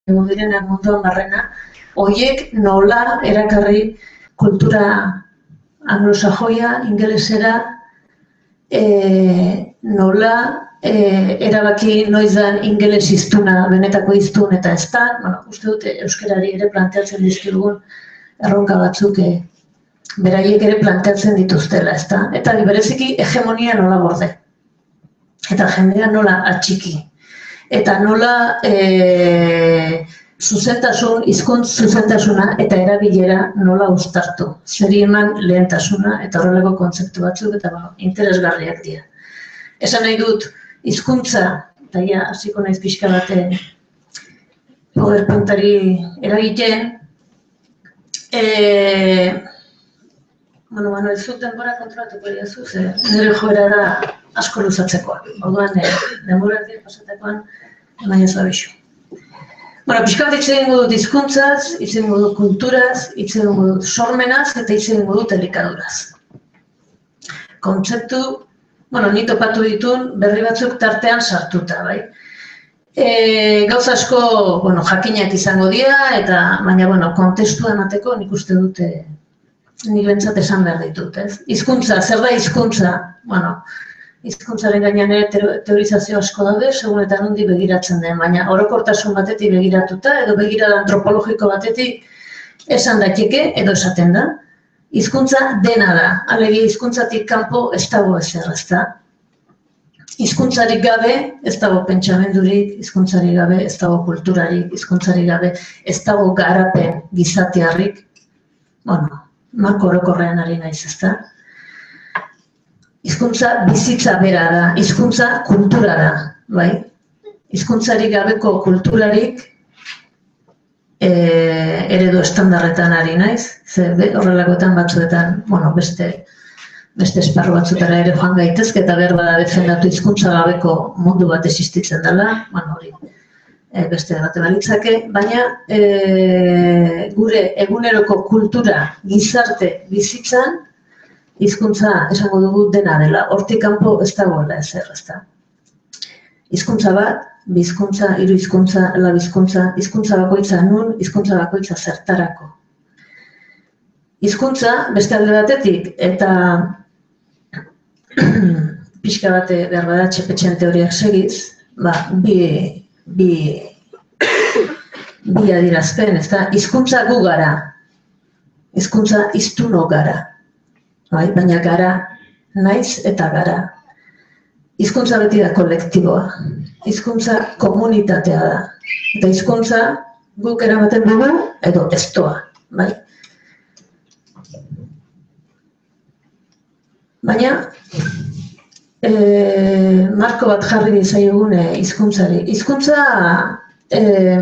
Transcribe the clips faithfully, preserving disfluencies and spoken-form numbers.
direnak munduan barrena, horiek nola erakarri kultura anglosajoia, ingelesera, e, nola e, erabaki noizan ingeles iztuna, benetako iztun eta ez da, bueno, uste dute euskarari ere planteatzen dizkigun erronka batzuk e, beraiek ere planteatzen dituztela, ez da? Eta bereziki hegemonia nola gorde, eta jendea nola atxiki, eta nola e, zuzentasun, hizkuntz zuzentasuna eta erabilera nola uztartu. Zeri eman lehentasuna eta horrelako kontzeptu batzuk eta bueno, interesgarriak dira. Esan nahi dut, hizkuntza, eta ja, hasiko naiz pixka bate PowerPointari eragiten, e, bueno, bueno, ez zut denbora kontrolatuko diazu, ze nire joera da asko luzatzekoa. Orduan, e, denbora dira pasatekoan, baina zabixu. Bueno, pixka bat hitz egingo dut hizkuntzaz, hitz egingo dut kulturaz, hitz egingo dut sormenaz eta hitz egingo dut elikaduraz. Kontzeptu, bueno, ni topatu ditun berri batzuk tartean sartuta, bai? E, gauza asko, bueno, jakinak izango dira, eta baina, bueno, kontestu emateko nik uste dute nik bentsat esan behar ditut, ez? Hizkuntza, zer da hizkuntza? Bueno, hizkuntzaren gainean ere teorizazio asko daude, segun eta nondi begiratzen den, baina orokortasun batetik begiratuta edo begirada antropologiko batetik esan daiteke edo esaten da. Hizkuntza dena da, alegia hizkuntzatik kanpo ez dago ezer, ez da. Hizkuntzarik gabe ez dago pentsamendurik, hizkuntzarik gabe ez dago kulturarik, hizkuntzarik gabe ez dago garapen gizatearrik, bueno, marko orokorrean ari naiz, ez da. Hizkuntza bizitza bera da, hizkuntza kultura da, bai? Hizkuntzarik gabeko kulturarik e, eredu estandarretan ari naiz, ze horrelakoetan batzuetan, bueno, beste, beste esparru batzutara ere joan gaitezke eta behar bada defendatu hizkuntza gabeko mundu bat existitzen dela, bueno, hori e, beste bate balitzake, baina e, gure eguneroko kultura, gizarte bizitzan, hizkuntza esango dugu dena dela, hortik kanpo ez dagoela ezer, ez da. Hizkuntza bat, bi hizkuntza, hiru hizkuntza, lau hizkuntza, hizkuntza bakoitza nun, hizkuntza bakoitza zertarako. Hizkuntza beste alde batetik, eta pixka bate behar bada txepetxen teoriak segiz, ba, bi, bi, bi adierazpen, ez da, hizkuntza gu gara, hizkuntza hiztuno gara. Bai, baina gara, naiz eta gara. Hizkuntza beti da kolektiboa, hizkuntza komunitatea da. Eta hizkuntza guk eramaten dugu edo ez doa. Bai? Baina, e, marko bat jarri dizaiogun hizkuntzari. Hizkuntza, e,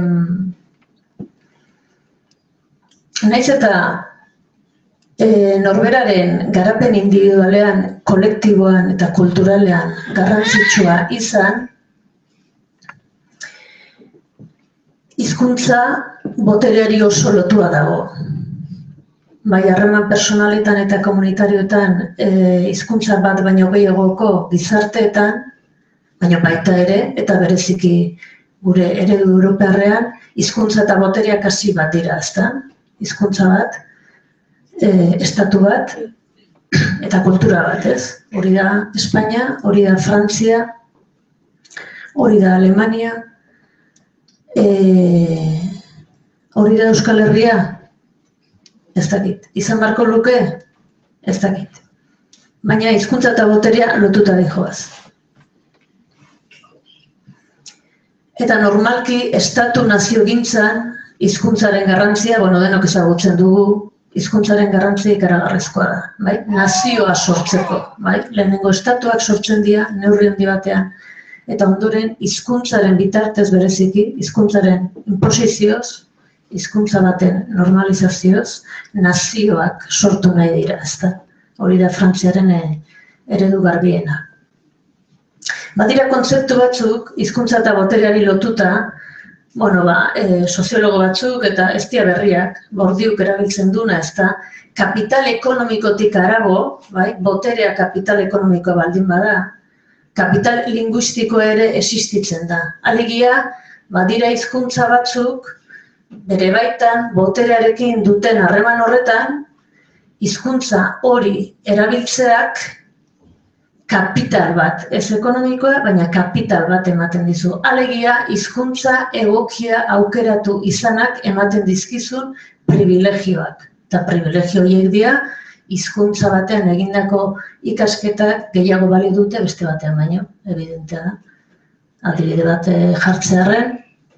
naiz eta E, norberaren garapen individualean, kolektiboan eta kulturalean garrantzitsua izan, hizkuntza botereari oso lotua dago. Bai, harreman personaletan eta komunitarioetan e, hizkuntza bat baino gehiagoko gizarteetan, baina baita ere, eta bereziki gure eredu europearrean, hizkuntza eta botereak hasi bat dira, ezta? Hizkuntza bat, E, estatu bat eta kultura bat, ez? Hori da Espainia, hori da Frantzia, hori da Alemania, e, hori da Euskal Herria, ez dakit. Izan barko luke, ez dakit. Baina hizkuntza eta boterea lotuta dijoaz. Eta normalki estatu naziogintzan hizkuntzaren garrantzia, bueno, denok ezagutzen dugu, hizkuntzaren garrantzia ikaragarrizkoa da, bai? Nazioa sortzeko, bai? Lehenengo estatuak sortzen dira, neurri handi batean, eta ondoren hizkuntzaren bitartez bereziki, hizkuntzaren inposizioz, hizkuntza baten normalizazioz, nazioak sortu nahi dira, ezta? Hori da Frantziaren eredu garbiena. Badira kontzeptu batzuk, hizkuntza eta botereari lotuta, bueno, ba, e, soziologo batzuk eta ez dira berriak, Bourdiuk erabiltzen duna, ez da, kapital ekonomikotik harago, bai, boterea kapital ekonomikoa baldin bada, kapital linguistikoa ere existitzen da. Alegia, badira hizkuntza batzuk, bere baitan, boterearekin duten harreman horretan, hizkuntza hori erabiltzeak kapital bat, ez ekonomikoa, baina kapital bat ematen dizu. Alegia, hizkuntza egokia aukeratu izanak ematen dizkizun privilegioak. Eta privilegio horiek dira, hizkuntza batean egindako ikasketak gehiago balio dute beste batean baino, evidentea da. Adibide bat jartzearren,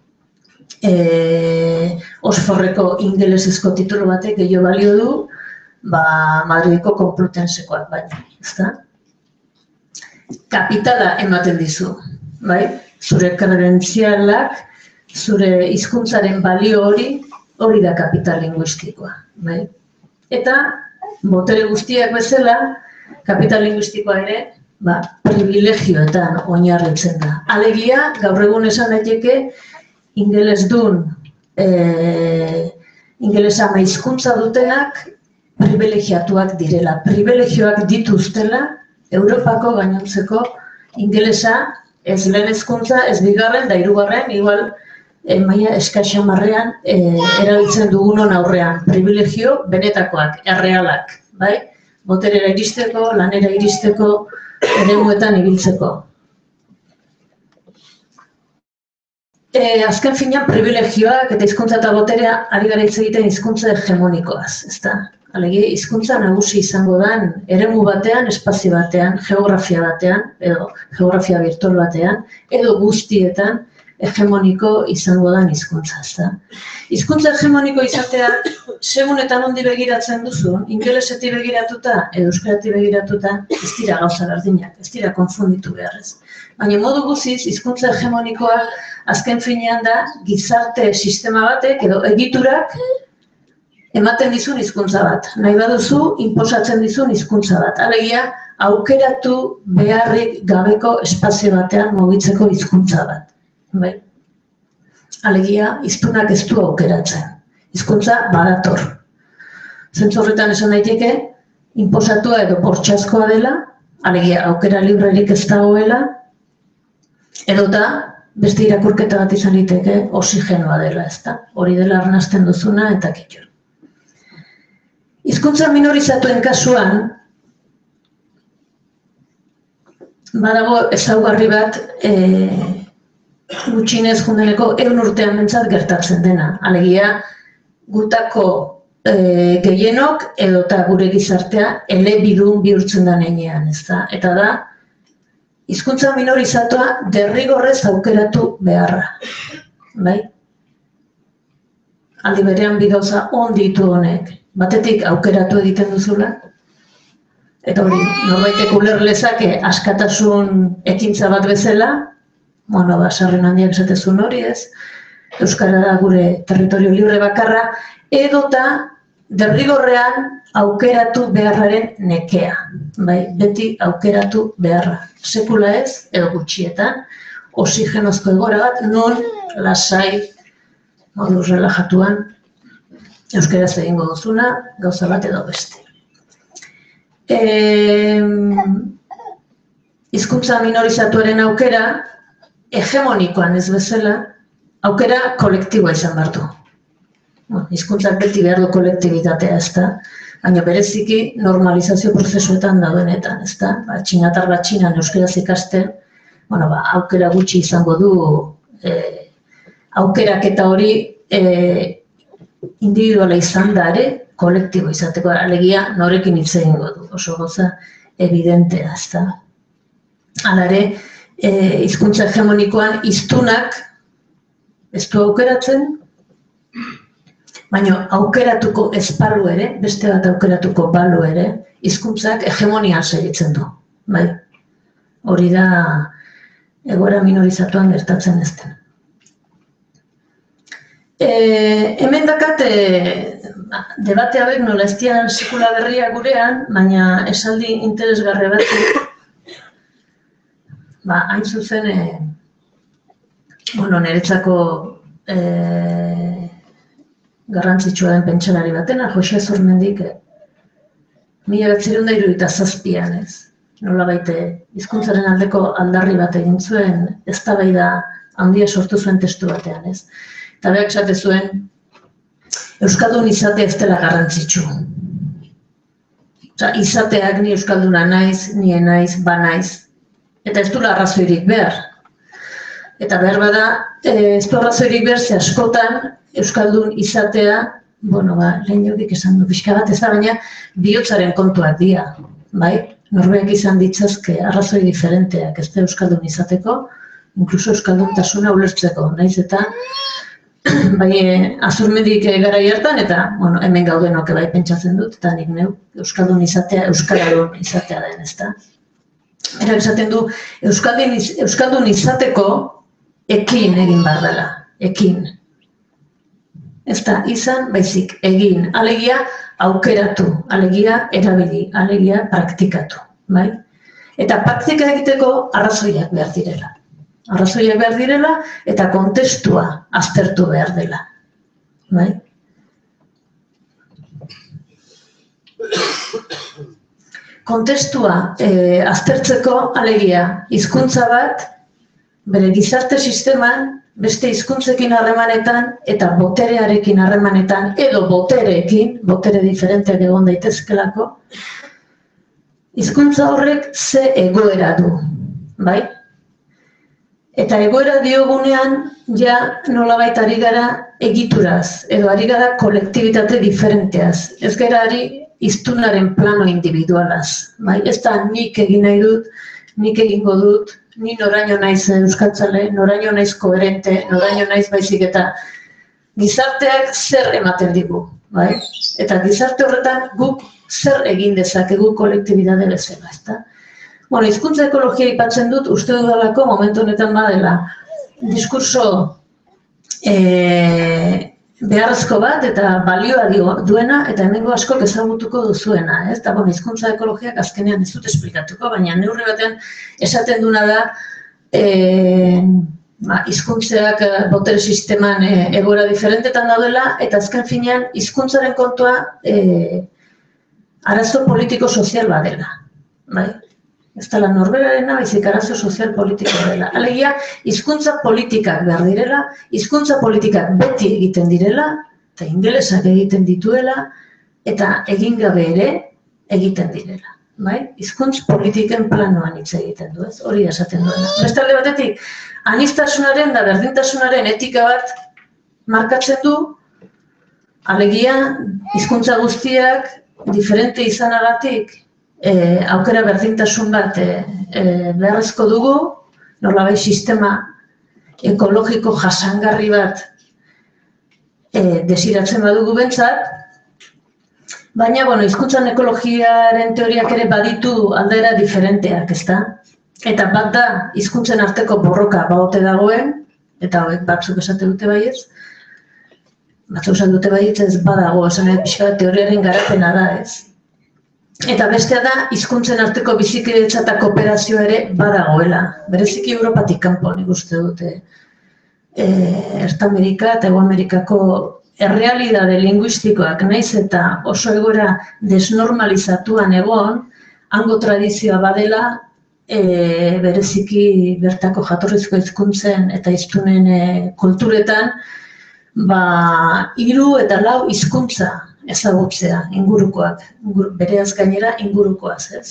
e, Oxfordeko ingelesezko titulu batek gehiago balio du, ba, Madrideko Complutensekoak baina, ezta? Kapitala ematen dizu, bai? Zure kredentzialak, zure hizkuntzaren balio hori, hori da kapital linguistikoa, bai? Eta, botere guztiak bezala, kapital linguistikoa ere, ba, privilegioetan oinarritzen da. Alegia, gaur egun esan daiteke, ingeles dun, e, ingelesa ama hizkuntza dutenak, privilegiatuak direla. Privilegioak dituztela, Europako gainontzeko ingelesa ez lehen hezkuntza, ez bigarren, da hirugarren, igual e, maila eskaxamarrean e, erabiltzen dugunon aurrean. Privilegio benetakoak, errealak, bai? Boterera iristeko, lanera iristeko, eremuetan ibiltzeko. E, azken finean privilegioak eta hizkuntza eta boterea ari gara hitz egiten hizkuntza hegemonikoaz, ezta? Alegia, hizkuntza nagusi izango den eremu batean, espazio batean, geografia batean, edo geografia virtual batean, edo guztietan hegemoniko izango den hizkuntza, ezta? Hizkuntza hegemoniko izatea, segunetan ondi begiratzen duzun, ingelesetik begiratuta edo euskaratik begiratuta, ez dira gauza berdinak, ez dira konfunditu beharrez. Baina modu guziz, hizkuntza hegemonikoa azken finean da gizarte sistema batek edo egiturak ematen dizun hizkuntza bat. Nahi baduzu, inposatzen dizun hizkuntza bat. Alegia, aukeratu beharrik gabeko espazio batean mugitzeko hizkuntza bat. Bai? Alegia, hiztunak ez du aukeratzen. Hizkuntza badator. Zentzu horretan esan daiteke, inposatua edo bortxazkoa dela, alegia, aukera librerik ez dagoela, edota, beste irakurketa bat izan liteke, oxigenoa dela, ezta? Hori dela arnasten duzuna eta kitxo. Hizkuntza minorizatuen kasuan, badago ezaugarri bat e, gutxinez jundeleko ehun urtean bentsat gertatzen dena. Alegia, gutako e, gehienok edota gure gizartea elebidun bihurtzen da heinean, ezta? Eta da, hizkuntza minorizatua derrigorrez aukeratu beharra. Bai? Aldi berean bi gauza on ditu honek. Batetik aukeratu egiten duzula, eta hori, norbaitek uler lezake askatasun ekintza bat bezala, bueno, basarren handiak esatezun hori ez, euskara da gure territorio libre bakarra, edota derrigorrean aukeratu beharraren nekea, bai, beti aukeratu beharra. Sekula ez, edo gutxietan, oxigenozko egora bat, non lasai, modu relajatuan, euskaraz egingo duzuna, gauza bat edo beste. E, hizkuntza minorizatuaren aukera, hegemonikoan ez bezala, aukera kolektiboa izan behar du. Bueno, hizkuntzak beti behar du kolektibitatea, ez da? Baina bereziki normalizazio prozesuetan daudenetan, ez da? Ba, txinatar bat txinan euskaraz ikasten, bueno, ba, aukera gutxi izango du, e, aukerak eta hori, e, individuala izan da ere, kolektibo izateko, alegia norekin hitz egingo du, oso gauza evidentea, ezta. Hala ere, hizkuntza hegemonikoan hiztunak ez du aukeratzen, baina aukeratuko ez balu ere, beste bat aukeratuko balu ere, hizkuntzak hegemonian segitzen du. Bai? Hori da egoera minorizatuan gertatzen ez den. E, hemen dakat e, debate hauek nola ez dian sekula berria gurean, baina esaldi interesgarri batzuk, ba, hain zuzen, e, bueno, niretzako e, garrantzitsua den pentsalari batena, Jose Azurmendik, e, mila bederatziehun eta hirurogeita zazpian, ez? Nola baite, hizkuntzaren aldeko aldarri bat egin zuen, eztabaida handia sortu zuen testu batean, ez? Eta berak esate zuen, euskaldun izate ez dela garrantzitsu. Osa, izateak ni euskalduna naiz, nie naiz, ba naiz. Eta ez duela arrazoirik behar. Eta behar bada, ez du arrazoirik behar, ze askotan euskaldun izatea, bueno, ba, lehen jodik esan du pixka bat, ez da baina bihotzaren kontuak dira, bai? Norbeak izan ditzazke arrazoi diferenteak, ez da euskaldun izateko, inkluso euskalduntasuna ulertzeko, naiz eta bai, azurmendik gara hartan eta, bueno, hemen gaudenok bai pentsatzen dut, eta nik neu, euskaldun izatea, euskaradun izatea den, ez da. Era esaten du, euskaldun izateko ekin egin behar dela, ekin. Ez da, izan, baizik, egin, alegia aukeratu, alegia erabili, alegia praktikatu, bai? Eta praktika egiteko arrazoiak behar direla. Arrazoiak behar direla eta kontestua aztertu behar dela, bai? Kontestua eh, aztertzeko alegia hizkuntza bat, bere gizarte sisteman, beste hizkuntzekin harremanetan eta boterearekin harremanetan edo botereekin, botere diferenteak egon daitezkelako, hizkuntza horrek ze egoera du, bai? Eta egoera diogunean, ja nolabait ari gara egituraz, edo ari gara kolektibitate diferenteaz. Ez gara ari hiztunaren plano individualaz, bai? Ez da nik egin nahi dut, nik egingo dut, ni noraino naiz euskaltzale, noraino naiz koherente, noraino naiz baizik eta gizarteak zer ematen digu, bai? Eta gizarte horretan guk zer egin dezakegu kolektibitate bezala, ezta? Bueno, hizkuntza ekologia aipatzen dut, uste dudalako momentu honetan badela diskurso e, beharrezko bat eta balioa duena eta hemengo askok ezagutuko duzuena, ez? Eta bueno, hizkuntza ekologiak azkenean ez dut esplikatuko, baina neurri batean esaten duna da e, ba, hizkuntzeak botere sisteman e, egoera diferentetan daudela eta azken finean hizkuntzaren kontua e, arazo politiko-sozial badela, bai? Ez dela norberarena, baizik arazo sozial-politikoa dela. Alegia, hizkuntza politikak behar direla, hizkuntza politikak beti egiten direla, eta ingelesak egiten dituela, eta egin gabe ere egiten direla. Hizkuntz politiken planoan hitz egiten du, ez? Hori esaten duena. Beste alde batetik, aniztasunaren da berdintasunaren etika bat markatzen du, alegia, hizkuntza guztiak diferente izanagatik, E, aukera berdintasun bat e, e, beharrezko dugu, nolabait sistema ekologiko jasangarri bat e, desiratzen badugu bentsat, baina, bueno, hizkuntzan ekologiaren teoriak ere baditu aldaera diferenteak, ezta? Eta bat da, hizkuntzen arteko borroka baote dagoen, eta hauek batzuk esate dute baietz, batzuk esan dute baietz ez badago, esan edo pixka bat teoriaren garapena da, ez? Eta bestea da, hizkuntzen arteko bizikidetza eta kooperazioa ere badagoela. Bereziki Europatik kanpo, nik uste dute. E, Erta-Amerika eta Hego-Amerikako errealidade linguistikoak naiz eta oso egoera desnormalizatuan egon, hango tradizioa badela, e, bereziki bertako jatorrizko hizkuntzen eta hiztunen e, kulturetan, ba, hiru eta lau hizkuntza ezagutzea, ingurukoak, bereaz gainera ingurukoaz, ez?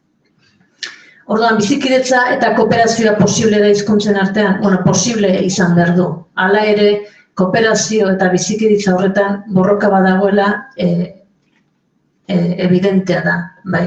Orduan, bizikidetza eta kooperazioa posible da hizkuntzen artean, bueno, posible izan behar du. Hala ere, kooperazio eta bizikidetza horretan borroka badagoela e, e, evidentea da, bai.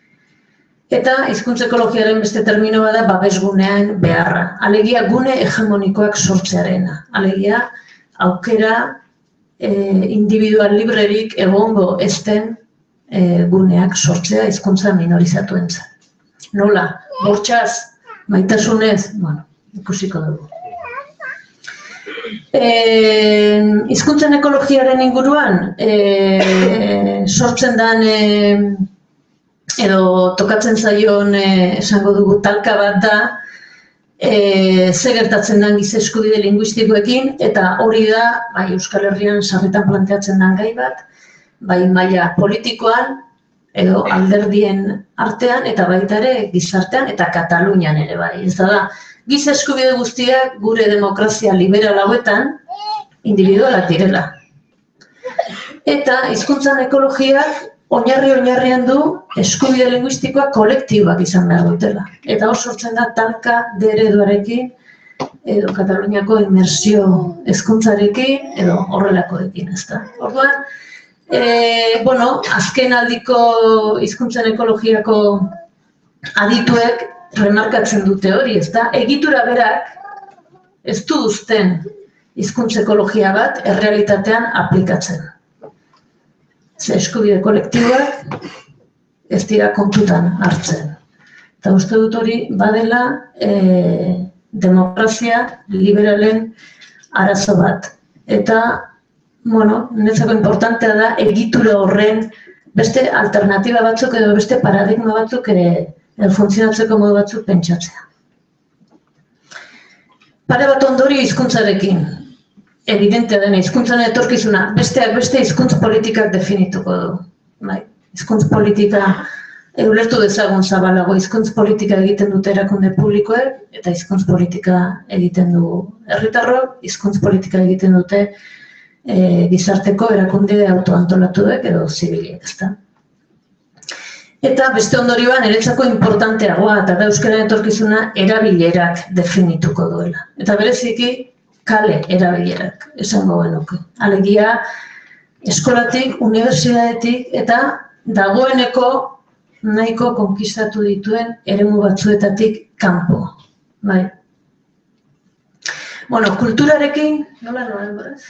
Eta hizkuntza ekologiaren beste termino bada babesgunean beharra. Alegia gune hegemonikoak sortzearena. Alegia aukera E, individual librerik egongo ezten e, guneak sortzea hizkuntza minorizatuentzat. Nola? Bortxaz, maitasunez, bueno, ikusiko dugu. E, hizkuntzen ekologiaren inguruan e, sortzen den e, edo tokatzen zaion e, esango dugu talka bat da, E, ze gertatzen den giza eskubide linguistikoekin, eta hori da, bai, Euskal Herrian sarritan planteatzen den gai bat, bai maila politikoan, edo alderdien artean, eta baita ere gizartean, eta Katalunian ere bai. Ez da, giza eskubide guztiak gure demokrazia liberal hauetan individualak direla. Eta hizkuntzan ekologiak oinarri-oinarrian du eskubide linguistikoak kolektiboak izan behar dutela. Eta hor sortzen da talka de ereduarekin, edo Kataluniako immersio hezkuntzarekin, edo horrelakoekin, ezta. Orduan, e, bueno, azken aldiko hizkuntzen ekologiako adituek remarkatzen dute hori, ezta. Egitura berak ez du uzten hizkuntza ekologia bat errealitatean aplikatzen. Ze eskubide kolektiboak ez dira kontutan hartzen. Eta uste dut hori badela e, demokrazia liberalen arazo bat. Eta, bueno, niretzako importantea da egitura horren beste alternatiba batzuk edo beste paradigma batzuk ere edo funtzionatzeko modu batzuk pentsatzea. Pare bat ondori hizkuntzarekin. Evidentea dena, hizkuntzaren etorkizuna, besteak beste hizkuntz politikak definituko du. Bai, hizkuntz politika ulertu dezagun zabalago, hizkuntz politika egiten dute erakunde publikoek eta hizkuntz politika egiten du herritarrok, hizkuntz politika egiten dute e, gizarteko erakunde autoantolatuek edo zibilek, ezta. Eta beste ondorioa niretzako importanteagoa eta da euskararen etorkizuna erabilerak definituko duela. Eta bereziki kale erabilerak esango genuke. Alegia eskolatik, unibertsitatetik eta dagoeneko nahiko konkistatu dituen eremu batzuetatik kanpo. Bai. Bueno, kulturarekin, nola noa, enboraz?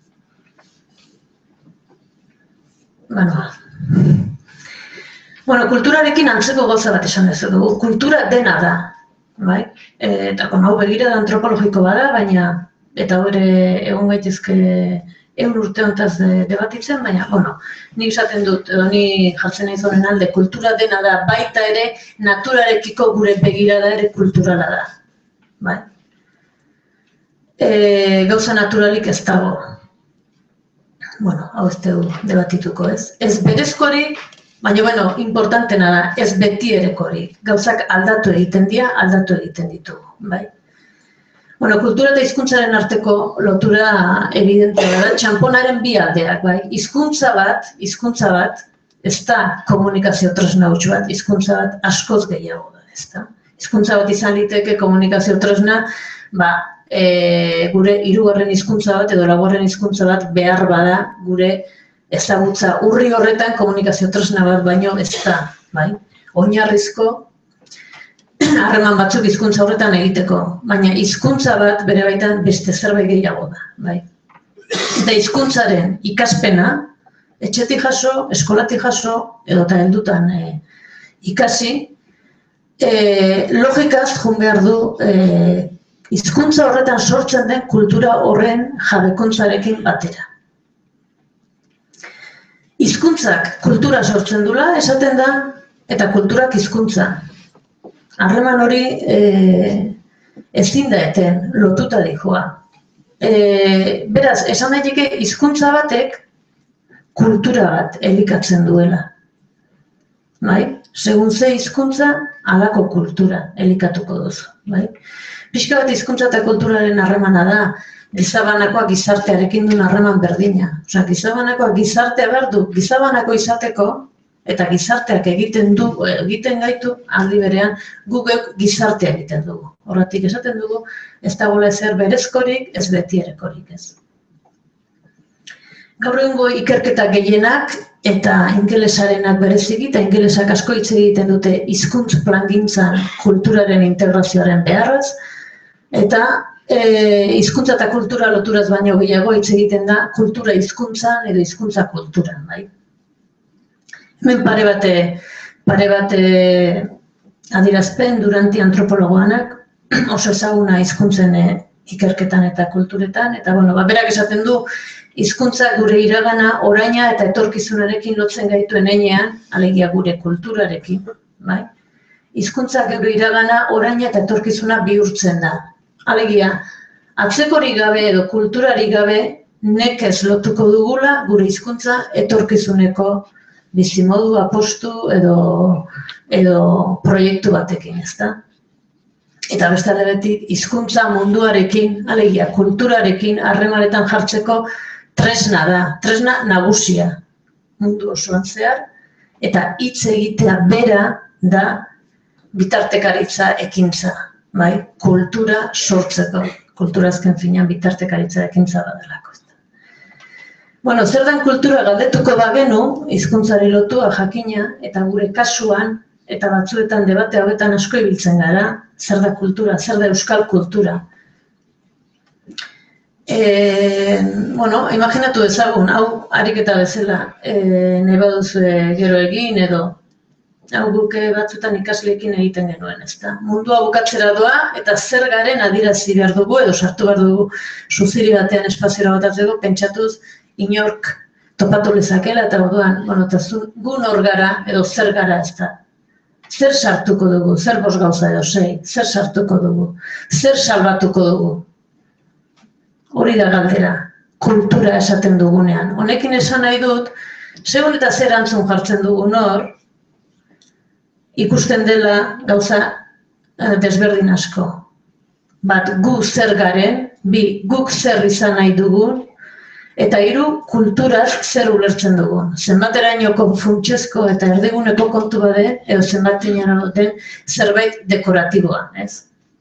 Bueno, bueno, kulturarekin antzeko gauza bat esan dezugu. Kultura dena da, bai? Eta hau begira da antropologiko bada, baina eta hori egon gaitezke egun urte hontaz debatitzen, baina, bueno, nik esaten dut, edo ni jartzen nahi zoren alde, kultura dena da, baita ere naturarekiko gure begirada ere kulturala da. Bai? E, gauza naturalik ez dago. Bueno, hau ez dugu debatituko ez. Ez berezkorik, baina, bueno, importantena da, ez beti erekorik. Gauzak aldatu egiten dira, aldatu egiten ditugu. Bai? Bueno, kultura eta hizkuntzaren arteko lotura evidentea da, txanponaren bi aldeak, bai. Hizkuntza bat, hizkuntza bat, ez da komunikazio tresna huts bat, hizkuntza bat askoz gehiago da, ez da. Hizkuntza bat izan liteke komunikazio tresna, ba, e, gure hirugarren hizkuntza bat edo laugarren hizkuntza bat behar bada gure ezagutza urri horretan komunikazio tresna bat baino ez da, bai. Oinarrizko harreman batzuk hizkuntza horretan egiteko, baina hizkuntza bat bere baitan beste zerbait gehiago da, bai. Eta hizkuntzaren ikaspena, etxetik jaso, eskolatik jaso, edo eta heldutan e, ikasi, e, logikaz joan behar du e, hizkuntza horretan sortzen den kultura horren jabekuntzarekin batera. Hizkuntzak kultura sortzen dula, esaten da, eta kulturak hizkuntza. Harreman hori e, ezin da eten, lotuta dijoa. E, beraz, esan daiteke hizkuntza batek kultura bat elikatzen duela. Bai? Segun ze hizkuntza, halako kultura elikatuko duzu. Bai? Pixka bat hizkuntza eta kulturaren harremana da, gizabanakoak gizartearekin duen harreman berdina. Osea, gizabanakoak gizartea behar du, gizabanako izateko, eta gizarteak egiten du, egiten gaitu, aldi berean, guk gizartea egiten dugu. Horretik esaten dugu, ez dagoela ezer berezkorik, ez beti erekorik ez. Gaur egungo ikerketa gehienak eta ingelesarenak bereziki, eta ingelesak asko hitz egiten dute hizkuntz plangintzan kulturaren integrazioaren beharraz, eta e, hizkuntza eta kultura loturaz baino gehiago hitz egiten da kultura hizkuntzan edo hizkuntza kulturan, bai. Hemen pare bate, pare bate adierazpen Duranti antropologoanak, oso ezaguna hizkuntzen ikerketan eta kulturetan, eta bueno, ba, berak esaten du hizkuntza gure iragana, oraina eta etorkizunarekin lotzen gaituen heinean, alegia gure kulturarekin, bai? Hizkuntza gure iragana, oraina eta etorkizuna bihurtzen da. Alegia, atzekorik gabe edo kulturarik gabe nekez lotuko dugula gure hizkuntza etorkizuneko bizimodu apostu edo, edo proiektu batekin, ezta? eta beste aldetik hizkuntza munduarekin, alegia kulturarekin harremanetan jartzeko tresna da, tresna nagusia mundu osoan zehar, eta hitz egitea bera da bitartekaritza ekintza, bai, kultura sortzeko, kultura azken finean bitartekaritza ekintza badelako. Bueno, zer den kultura galdetuko bagenu, hizkuntzari lotua jakina, eta gure kasuan, eta batzuetan debate hauetan asko ibiltzen gara, zer da kultura, zer da euskal kultura. E, bueno, imaginatu ezagun, hau ariketa bezala, e, nahi baduzu gero egin edo, hau guke batzuetan ikasleekin egiten genuen, ezta? Mundua bukatzera doa, eta zer garen adierazi behar dugu, edo sartu behar dugu suziri batean espaziora botatzeko, pentsatuz, inork topatu lezakela, eta orduan, bueno, eta gu nor gara, edo zer gara, ez da. Zer sartuko dugu, zer bost gauza edo sei, zer sartuko dugu, zer salbatuko dugu. Hori da galdera, kultura esaten dugunean. Honekin esan nahi dut, segun eta zer antzun jartzen dugu nor, ikusten dela gauza desberdin asko. Bat, gu zer garen, bi, guk zer izan nahi dugun, eta hiru, kulturaz zer ulertzen dugun. Zenbaterainoko funtsezko eta erdiguneko kontu bade, edo zenbateraino duten zerbait dekoratiboa, ez?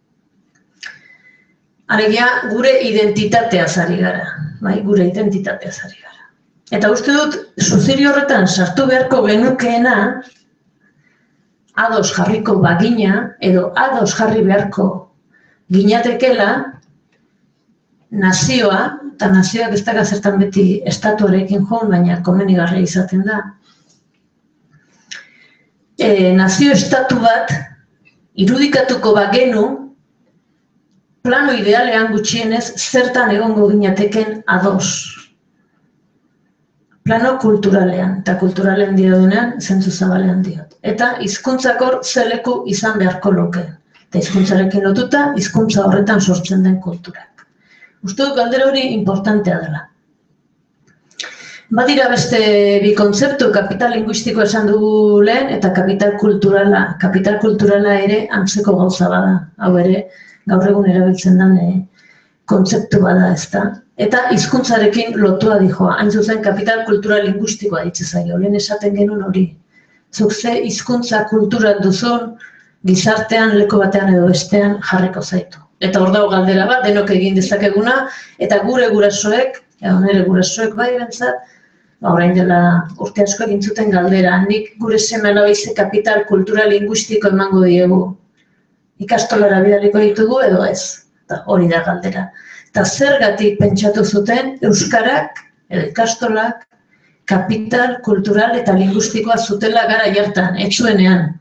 Alegia, gure identitateaz ari gara, bai, gure identitateaz ari gara. Eta uste dut, suziri horretan sartu beharko genukeena, ados jarriko bagina, edo ados jarri beharko ginatekela, nazioa, eta nazioak ez daga zertan beti estatuarekin joan, baina komenigarria izaten da. E, nazio estatu bat irudikatuko bagenu, plano idealean gutxienez zertan egongo ginateken ados. Plano kulturalean, eta kulturalean diodunean, zentzu zabalean diot. Eta hizkuntzakor zeleku izan beharko luke. Eta hizkuntzarekin lotuta, hizkuntza horretan sortzen den kulturak. Uste dut galdera hori importantea dela. Badira beste bi kontzeptu, kapital linguistiko esan dugu lehen, eta kapital kulturala. Kapital kulturala ere antzeko gauza bada. Hau ere, gaur egun erabiltzen den eh, kontzeptu bada ez da. Eta hizkuntzarekin lotua dijoa. Hain zuzen, kapital kultural linguistikoa ditze zaio. Lehen esaten genuen hori. Zuk ze hizkuntza kultura duzun, gizartean, leku batean edo bestean jarriko zaitu. Eta hor dago galdera bat, denok egin dezakeguna, eta gure gurasoek, edo nire gurasoek bai bentzat, orain dela urte asko egin zuten galdera, nik gure seme alabize kapital kultura linguistiko emango diegu. Ikastolara bidaliko ditugu edo ez, eta hori da galdera. Eta zergatik pentsatu zuten euskarak, edo ikastolak, kapital kultural eta linguistikoa zutela gara jartan, etxuenean.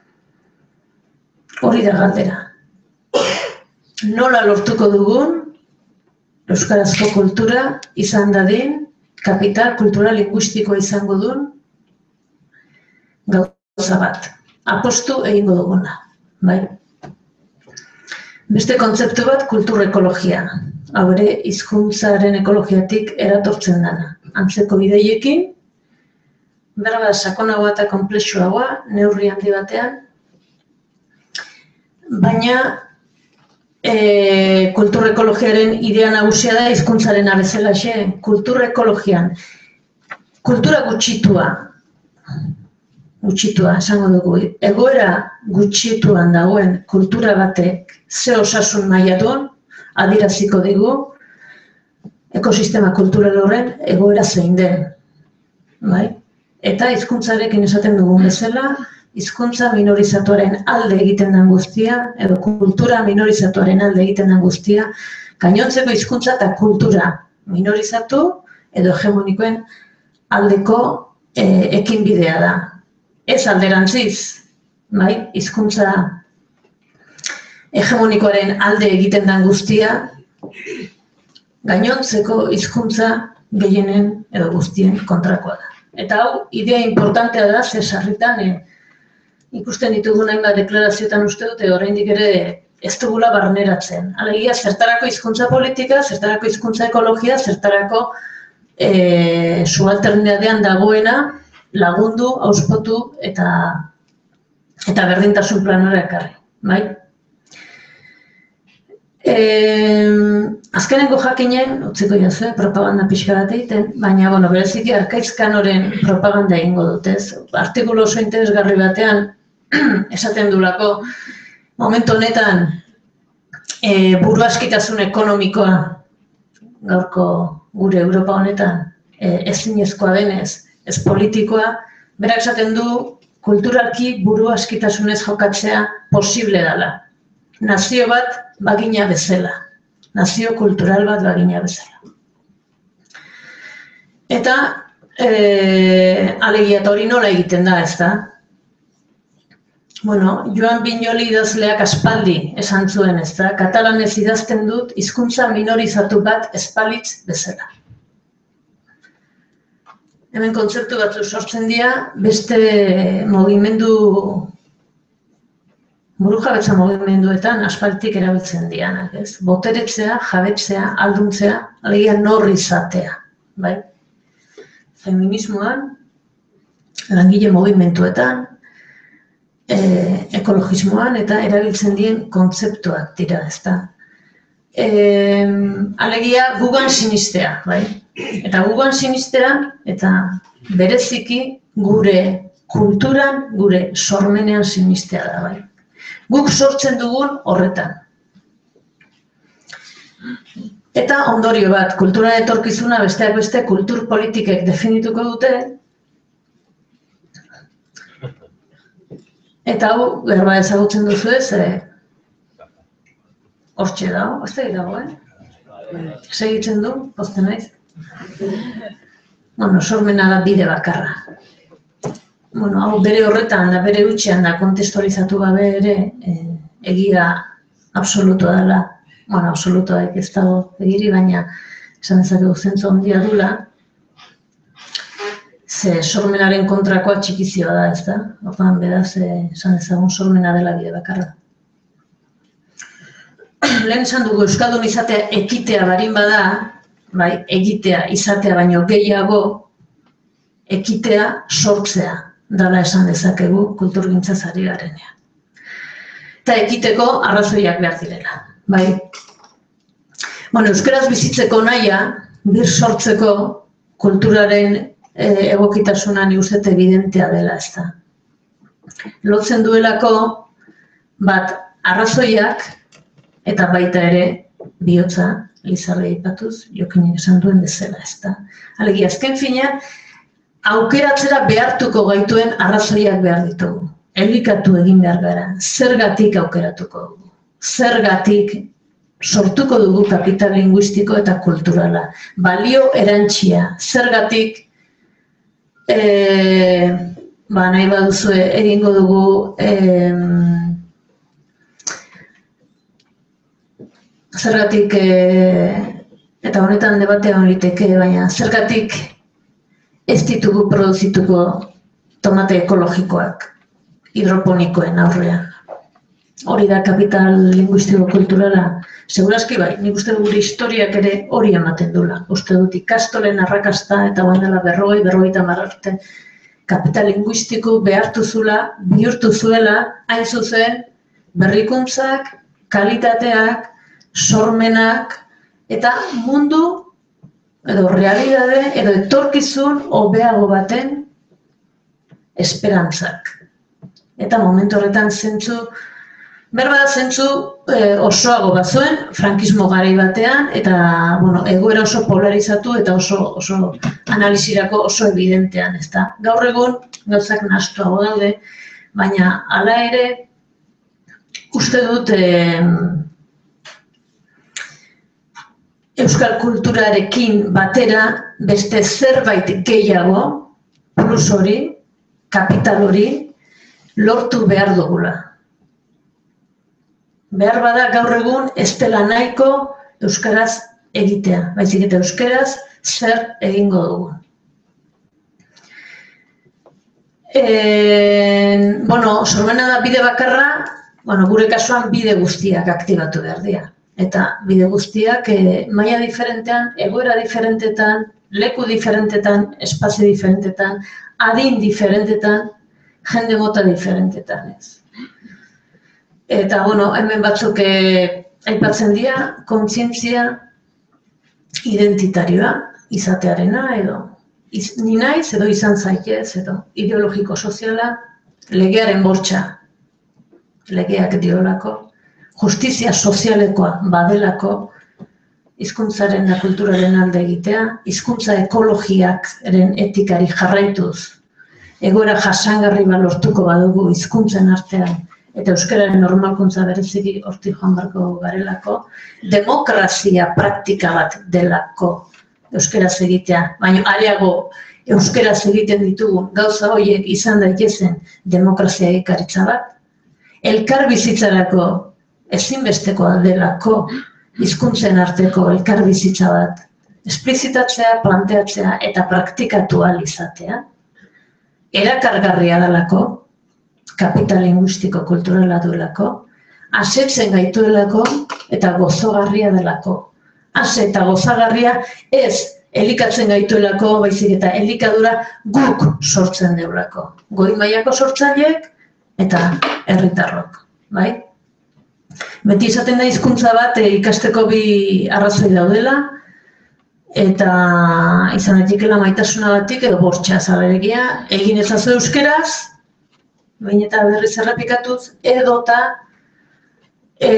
Hori da galdera. Nola lortuko dugun, euskarazko kultura izan dadin, kapital kultural linguistikoa izango duen, gauza bat. Apostu egingo duguna, bai? Beste kontzeptu bat, kultur ekologia. Hau ere, hizkuntzaren ekologiatik eratortzen dana. Antzeko bideiekin, berba sakonagoa eta konplexuagoa, neurri handi batean, baina E, kultur ekologiaren idea nagusia da hizkuntzaren abezalaxe, kultur ekologian. Kultura gutxitua, gutxitua, esango dugu, egoera gutxituan dagoen kultura batek ze osasun maila duen, adieraziko digu, ekosistema kultural horren egoera zein den. Bai? Eta hizkuntzarekin esaten dugun bezala, hizkuntza minorizatuaren alde egiten den guztia, edo kultura minorizatuaren alde egiten den guztia, gainontzeko hizkuntza eta kultura minorizatu edo hegemonikoen aldeko e, ekinbidea da. Ez alderantziz, bai, hizkuntza hegemonikoaren alde egiten den guztia, gainontzeko hizkuntza gehienen edo guztien kontrakoa da. Eta hau, idea importantea da, ze sarritan, e, ikusten ditugun hainbat deklarazioetan uste dute, oraindik ere ez dugula barneratzen. Alegia, zertarako hizkuntza politika, zertarako hizkuntza ekologia, zertarako e, subalternadean dagoena lagundu, auspotu eta, eta berdintasun planora ekarri. Bai? Azkenengo jakinen, utziko jazue, propaganda pixka bat egiten, baina, bueno, bereziki Arkaitz-Kanoren propaganda egingo dutez. Artikulu oso interesgarri batean, esaten dulako, momentu honetan, buruaskitasun ekonomikoa, gaurko gure Europa honetan, ezinezkoa denez, ez politikoa, berak esaten du, kulturalki buruaskitasunez jokatzea posible dela. Nazio bat bagina bezala. Nazio kultural bat bagina bezala. Eta, alegia eta hori nola egiten da, ez da? Bueno, Joan Viñoli idazleak aspaldi esan zuen, ez da? Katalanez idazten dut, hizkuntza minorizatu bat espalitz bezala. Hemen kontzeptu batzu sortzen dira, beste mugimendu burujabetza mugimenduetan aspaltik erabiltzen dianak, ez? Boteretzea, jabetzea, alduntzea, alegia nor izatea, bai? Feminismoan, langile mugimenduetan, ekologismoan eta erabiltzen dien kontzeptuak dira, ez da? Alegia gugan sinistea, bai? Eta gugan sinistea, eta bereziki gure kulturan, gure sormenean sinistea da, bai? Guk sortzen dugun horretan. Eta ondorio bat, kultura etorkizuna besteak beste kultur politikek definituko dute. Eta hau, berba ezagutzen duzu ez, hortxe dago, ez da dago, eh? Segitzen du, pozten naiz. Bueno, sormena da bide bakarra. Bueno, hau bere horretan da, bere utxean da, kontestualizatu gabe ere, egia absolutua dela. Bueno, absolutua ez dago egiri, baina esan dezakegu zentzu handia dula. Ze sormenaren kontrakoa txikizioa da, ez da? Orduan, beraz, esan dezagun sormena dela bide bakarra. Lehen esan dugu, euskaldun izatea ekitea barin bada, bai, egitea izatea baino gehiago, ekitea sortzea dala esan dezakegu kulturgintzaz ari garenean. Eta ekiteko arrazoiak behar direla, bai. Bueno, euskaraz bizitzeko nahia, bir sortzeko kulturaren egokitasuna ni uste evidentea dela, ez da. Lotzen duelako bat arrazoiak eta baita ere bihotza, Lizarra aipatuz, Jokinek esan duen bezala, ez da. Alegia, azken fina, aukeratzera behartuko gaituen arrazoiak behar ditugu. Elikatu egin behar gara, zergatik aukeratuko dugu. Zergatik sortuko dugu kapital linguistiko eta kulturala. Balio erantsia, zergatik ba, nahi baduzu egingo dugu zergatik, eta honetan debatea honiteke, baina zergatik ez ditugu produzituko tomate ekologikoak hidroponikoen aurrean. Hori da kapital linguistiko kulturala. Segurazki bai, nik uste dut gure historiak ere hori ematen dula. Uste dut ikastolen arrakasta eta guain dela berrogei, berrogeita hamar arte kapital linguistiko behartu zula, bihurtu zuela, hain zuzen, berrikuntzak, kalitateak, sormenak, eta mundu, edo realidade, edo etorkizun hobeago baten esperantzak. Eta momentu horretan zentzu, berba zentzu osoago bat zuen, frankismo garai batean, eta egoera oso polarizatu eta oso analizirako oso evidentean, ez da. Gaur egun, gauzak nahastuago daude, baina hala ere, uste dut euskal kulturarekin batera beste zerbait gehiago, plus hori, kapital hori, lortu behar dugula. Behar bada gaur egun ez dela nahiko euskaraz egitea, baizik eta euskaraz zer egingo dugu. Bueno, sormena da bide bakarra, gure kasuan bide guztiak aktibatu behar dira. Eta bide guztiak maila diferentean, egoera diferentetan, leku diferentetan, espazio diferentetan, adin diferentetan, jende mota diferentetan ez. Eta, bueno, hemen batzuk aipatzen dira kontzientzia identitarioa izatearena edo iz, ni naiz edo izan zaitez edo ideologiko soziala legearen bortxa, legeak diolako, justizia sozialekoa badelako, hizkuntzaren da kulturaren alde egitea, hizkuntza ekologiakaren etikari jarraituz, egoera jasangarri bat lortuko badugu hizkuntzen artean, eta euskararen normalkuntza bereziki hortik joan barko garelako, demokrazia praktika bat delako euskaraz egitea, baina areago euskaraz egiten ditugu gauza horiek izan daitezen demokrazia ekaritza bat, elkarbizitzarako ezinbestekoa delako hizkuntzen arteko elkarbizitza bat, esplizitatzea, planteatzea eta praktikatu ahal izatea, erakargarria delako, kapital linguistiko kulturala duelako, asetzen gaituelako eta gozogarria delako. Ase eta gozagarria ez elikatzen gaituelako, baizik eta elikadura guk sortzen deulako. Goi mailako sortzaileek eta herritarrok, bai? Beti izaten da hizkuntza bat ikasteko bi arrazoi daudela, eta izan daitekeela maitasunagatik edo bortxa zalegia, egin ezazu euskeraz, baina eta berriz errepikatuz, edota e,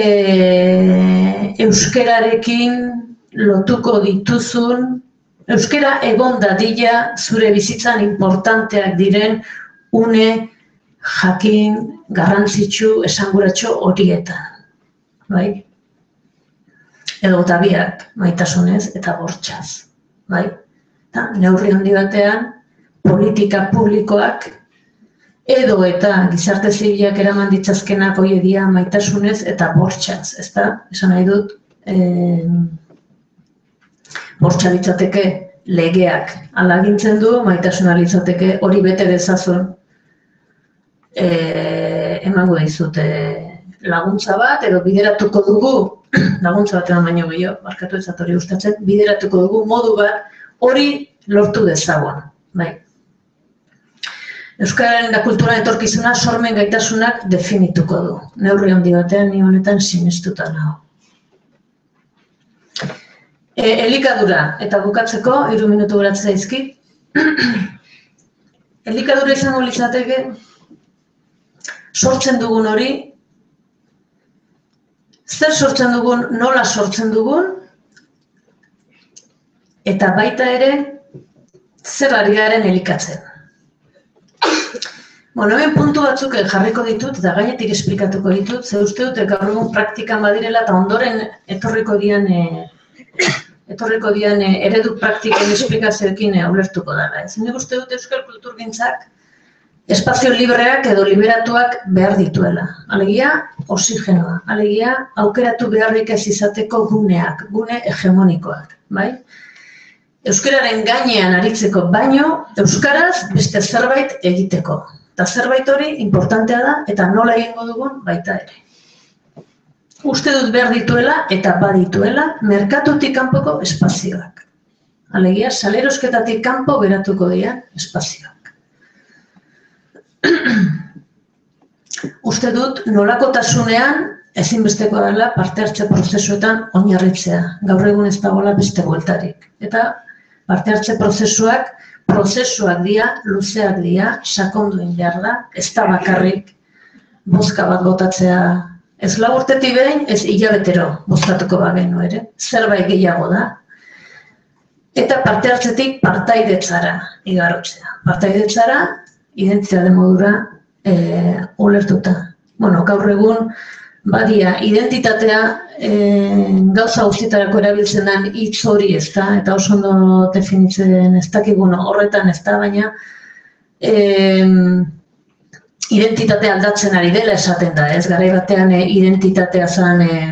euskerarekin lotuko dituzun, euskera egon dadila zure bizitzan importanteak diren une jakin garrantzitsu esanguratxo horietan. Bai? Edo eta biak maitasunez eta bortxaz. Bai? Ta, neurri handi batean, politika publikoak edo eta gizarte zibilak eraman ditzazkenak hoi edia maitasunez eta bortxaz. Ez da? Esan nahi dut, eh, bortxa litzateke legeak alagintzen du, maitasuna litzateke hori bete dezazun eh, emango dizute laguntza bat, edo bideratuko dugu, laguntza bat eman baino gehiago, barkatu ez hori gustatzen, bideratuko dugu modu bat hori lortu dezagun. Bai. Euskararen da kulturaren etorkizuna sormen gaitasunak definituko du. Neurri handi batean ni honetan sinestuta nago. E, elikadura, eta bukatzeko, hiru minutu geratzen zaizkit. Elikadura izango litzateke, sortzen dugun hori, zer sortzen dugun, nola sortzen dugun, eta baita ere, zer ari garen elikatzen. Bueno, hemen puntu batzuk jarriko ditut, eta gainetik esplikatuko ditut, ze uste dut, gaur egun praktikan badirela, eta ondoren etorriko dian, e, etorriko dian e, eredu praktiken esplikazioekin e, ulertuko dara. Ez nik uste dut euskal kulturgintzak espazio libreak edo liberatuak behar dituela. Alegia, oxigenoa. Alegia, aukeratu beharrik ez izateko guneak, gune hegemonikoak. Bai? Euskararen gainean aritzeko baino, euskaraz beste zerbait egiteko. Eta zerbait hori importantea da, eta nola egingo dugun baita ere. Uste dut behar dituela eta badituela merkatutik kanpoko espazioak. Alegia, salerosketatik kanpo geratuko dian espazioak. Uste dut nolakotasunean ezinbestekoa dela parte hartze prozesuetan oinarritzea. Gaur egun ez dagoela beste bueltarik. Eta parte hartze prozesuak, prozesuak dira, luzeak dira, sakondu egin behar da, ez da bakarrik bozka bat botatzea. Ez lau urtetik behin, ez hilabetero bozkatuko bagenu ere, zerbait gehiago da. Eta parte hartzetik partaidetzara igarotzea. Partaidetzara, identitate modura e, ulertuta. Bueno, gaur egun, badia, identitatea e, gauza guztietarako erabiltzen den hitz hori ez da, eta oso ondo definitzen ez dakigun horretan ez da, baina e, identitatea aldatzen ari dela esaten da, ez? Garai batean e, identitatea zen e,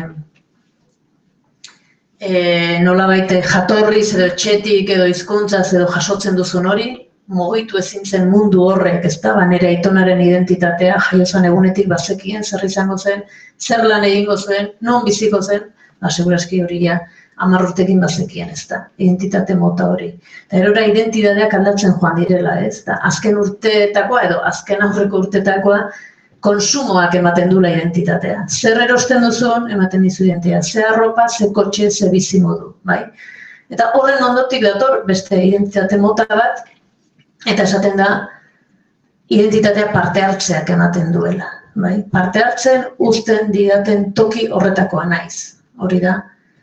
e, nolabait jatorriz edo etxetik edo hizkuntzaz edo jasotzen duzun hori, mugitu ezin zen mundu horrek, ez da, nire aitonaren identitatea jaiozan egunetik bazekien, zer izango zen, zer lan egingo zen, non biziko zen, segurazki hori ja, hamar urtekin bazekien, ez da, identitate mota hori. Eta erora identitateak aldatzen joan direla, ez da, azken urteetakoa edo azken aurreko urteetakoa konsumoak ematen dula identitatea. Zer erosten duzun, ematen dizu identitatea. Ze arropa, ze kotxe, ze bizimodu, bai? Eta horren ondotik dator beste identitate mota bat, eta esaten da, identitatea parte hartzeak ematen duela. Bai? Parte hartzen, uzten didaten toki horretakoa naiz. Hori da,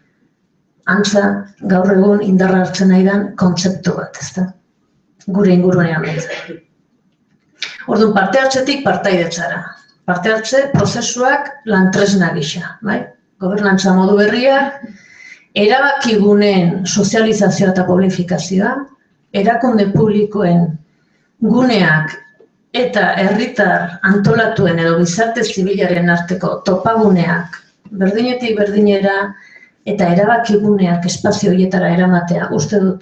antza gaur egun indarra hartzen nahi den kontzeptu bat, ezta? Gure ingurunean behintzat. Orduan, parte hartzetik partaidetzara. Parte hartze prozesuak lantresna gisa, bai? Gobernantza modu berriak, erabakiguneen sozializazioa eta publifikazioa, erakunde publikoen guneak eta herritar antolatuen edo gizarte zibilaren arteko topaguneak berdinetik berdinera eta erabakiguneak espazio horietara eramatea uste dut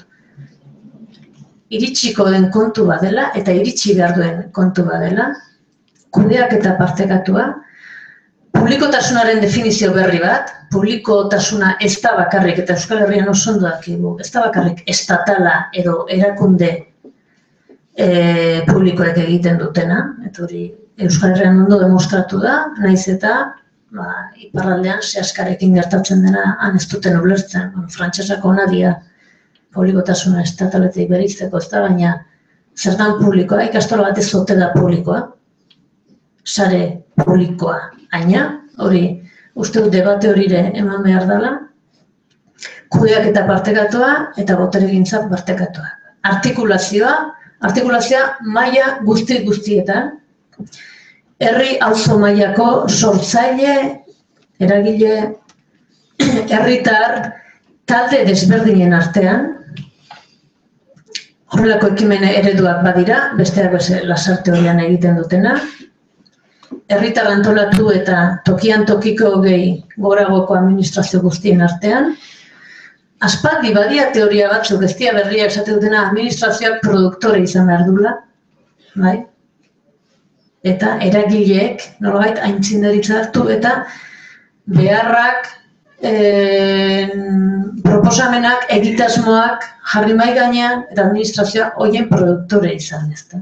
iritsiko den kontu badela eta iritsi behar duen kontu badela, kudeak eta partekatua, publikotasunaren definizio berri bat, publikotasuna ez da bakarrik, eta Euskal Herrian oso ondo dakigu, ez da bakarrik estatala edo erakunde e, publikoek egiten dutena, eta hori Euskal Herrian ondo demostratu da, naiz eta ba, iparraldean zehaskarekin gertatzen dena han ez duten ulertzen, bueno, frantsesak ona dira publikotasuna estataletik berizteko, ez da, baina zer dan publikoa, ikastola bat ez ote da publikoa, sare publikoa, aina, hori uste dut debate horire eman behar dela, kudeak eta partekatua eta boteregintzak partekatua. Artikulazioa, artikulazioa maila guzti guztietan, herri auzo mailako sortzaile, eragile, herritar, talde desberdinen artean, horrelako ekimene ereduak badira, besteak beste lasarte horian egiten dutena, herritar antolatu eta tokian tokiko gehi goragoko administrazio guztien artean, aspaldi badia teoria batzuk, ez dira berriak esate dutena, administrazioak produktore izan behar dula, bai? Eta eragileek, nolabait, aintzindaritza hartu eta beharrak, E, proposamenak, egitasmoak jarri mai gainean eta administrazioa horien produktore izan, ezta.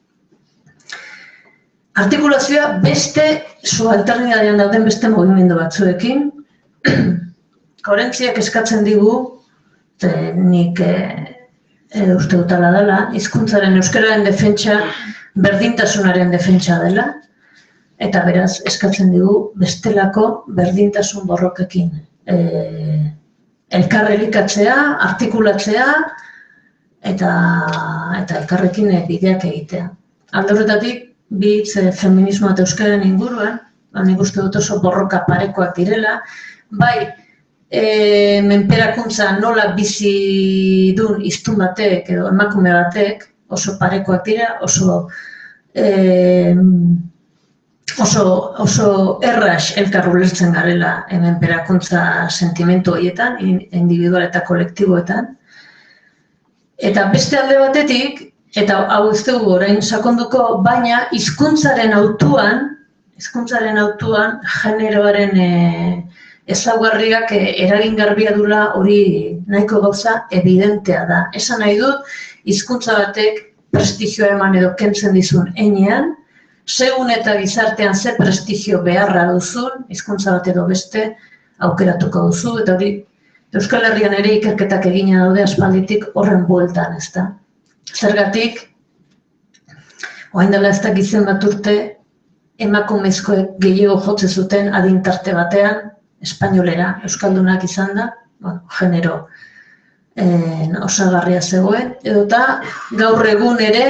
Artikulazioa beste subalternidadean dauden beste mugimendu batzuekin, koherentziak eskatzen digu, nik e, e, uste dut ala dela, hizkuntzaren euskararen defentsa, berdintasunaren defentsa dela, eta beraz eskatzen digu bestelako berdintasun borrokekin e, elkarrelikatzea, artikulatzea eta, eta elkarrekin bideak egitea. Alde horretatik, bi hitz feminismoa eta euskararen inguruan, nik uste dut oso borroka parekoak direla, bai e, menperakuntza nola bizi dun hiztun batek edo emakume batek oso parekoak dira, oso e, Oso, oso erraz elkar ulertzen garela hemen berakuntza sentimentu horietan, individual eta kolektiboetan. Eta beste alde batetik, eta hau ez dugu orain sakonduko, baina hizkuntzaren hautuan, hizkuntzaren hautuan generoaren e, ezaugarriak e, eragin garbia dula hori nahiko gauza evidentea da. Esan nahi dut, hizkuntza batek prestigioa eman edo kentzen dizun heinean, segun eta gizartean ze prestigio beharra duzun, hizkuntza bat edo beste aukeratuko duzu, eta hori Euskal Herrian ere ikerketak egina daude aspalditik horren bueltan, ezta. Zergatik, orain dela ez dakit zenbat urte, emakumezkoek gehiago jotze zuten adintarte batean, espainolera, euskaldunak izan da, bueno, genero eh, osagarria zegoen, edota gaur egun ere,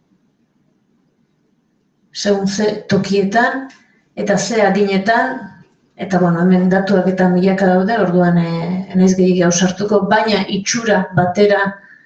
segun ze tokietan eta ze adinetan, eta bueno, hemen datuak eta milaka daude, orduan e, naiz gehiago ausartuko, baina itxura batera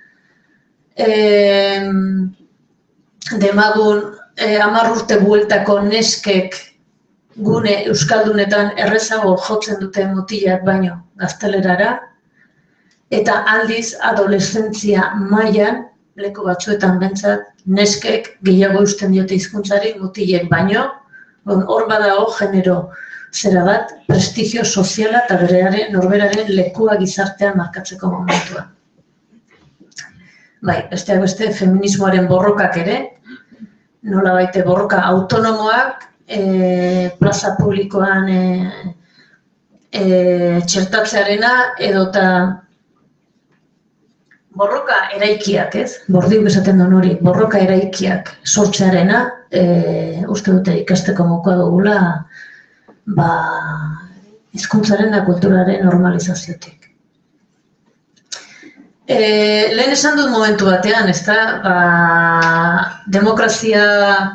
e, demagun e, hamar urte bueltako neskek gune euskaldunetan errezago jotzen dute mutilak baino gaztelerara, eta aldiz adoleszentzia mailan leku batzuetan bentsat, neskek gehiago eusten diote hizkuntzari mutilek baino, hor badago genero zera bat, prestigio soziala eta berearen, norberaren lekua gizartean markatzeko momentua. Bai, besteak beste feminismoaren borrokak ere, nola baite borroka autonomoak plaza publikoan txertatzearena edota borroka eraikiak, ez? Bordiuk esaten duen hori, borroka eraikiak sortzearena, uste dute ikasteko mokoa dugula, ba, hizkuntzaren da kulturaren normalizaziotik. Lehen esan dut momentu batean, ez da, demokrazia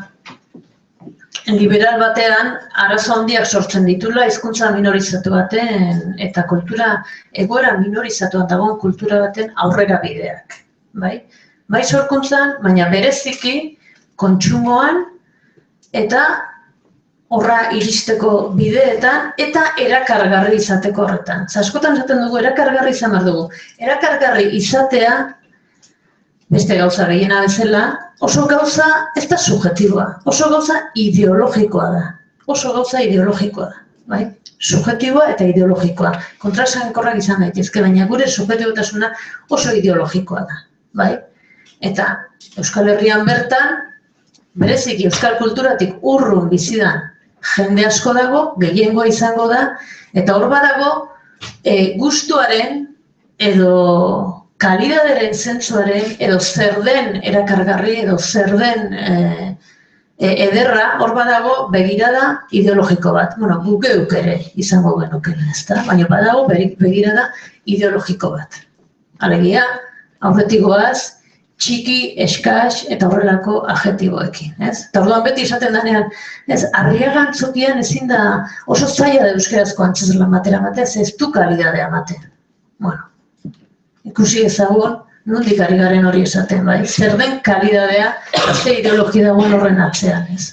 liberal batean arazo handiak sortzen ditula hizkuntza minorizatu baten eta kultura egoera minorizatuan dagoen kultura baten aurrera bideak. Bai, bai sorkuntzan, baina bereziki kontsumoan eta horra iristeko bideetan eta erakargarri izateko horretan. Askotan esaten dugu erakargarri izan behar dugu. Erakargarri izatea, beste gauza gehiena bezala, oso gauza ez da subjetiboa, oso gauza ideologikoa da. Oso gauza ideologikoa da, bai? Subjetiboa eta ideologikoa. Kontraesankorrak izan daitezke, baina gure subjetibotasuna oso ideologikoa da, bai? Eta Euskal Herrian bertan, bereziki euskal kulturatik urrun bizidan jende asko dago, gehiengoa izango da, eta hor badago gustuaren edo kalidaderen zentzuaren edo zer den erakargarri edo zer den ederra, hor badago begirada ideologiko bat. Bueno, guk geuk ere izango genukela, ezta? Baina badago begirada ideologiko bat. Alegia, aurretik goaz, txiki, eskas eta horrelako adjektiboekin, ez? Eta orduan beti esaten denean, ez, Arriaga antzokian ezin da oso zaila da euskarazko antzezlan batera ematea, ez du kalidadea ematen. Bueno, ikusi ezagun, nondik ari garen hori esaten, bai? Zer den kalidadea, ze ideologia dagoen horren atzean, ez?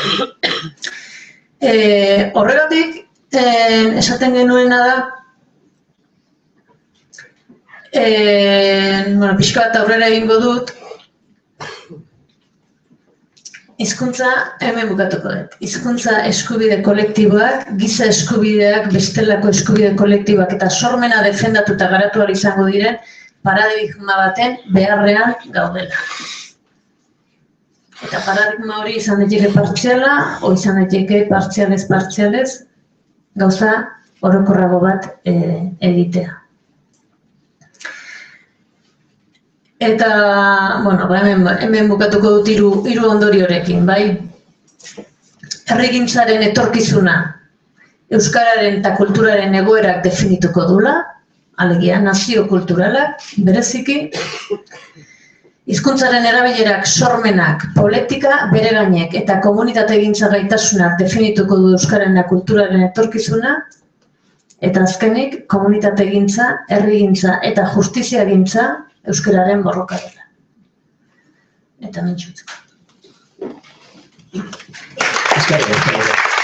Horregatik, esaten genuena da, pixka bat aurrera egingo dut, hizkuntza hemen bukatuko dut. Hizkuntza eskubide kolektiboak, giza eskubideak, bestelako eskubide kolektiboak eta sormena defendatu eta garatu ahal izango diren paradigma baten beharrean gaudela. Eta paradigma hori izan daiteke partziala, o izan daiteke partzialez-partzialez, gauza orokorrago bat egitea. Eta, bueno, hemen bukatuko dut hiru ondoriorekin, bai? Herrigintzaren etorkizuna euskararen eta kulturaren egoerak definituko dula, alegia nazio kulturalak, bereziki, hizkuntzaren erabilerak, sormenak, politika, bere gainek eta komunitate egintza gaitasunak definituko du euskararen eta kulturaren etorkizuna, eta azkenik, komunitate egintza, herrigintza eta justizia egintza euskararen borroka dela. Eta mentxutzeko.